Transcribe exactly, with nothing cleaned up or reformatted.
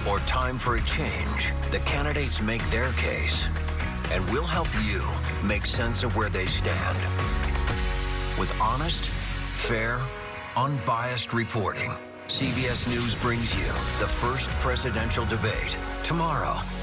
or time for a change, the candidates make their case. And we'll help you make sense of where they stand. With honest, fair, unbiased reporting, C B S News brings you the first presidential debate tomorrow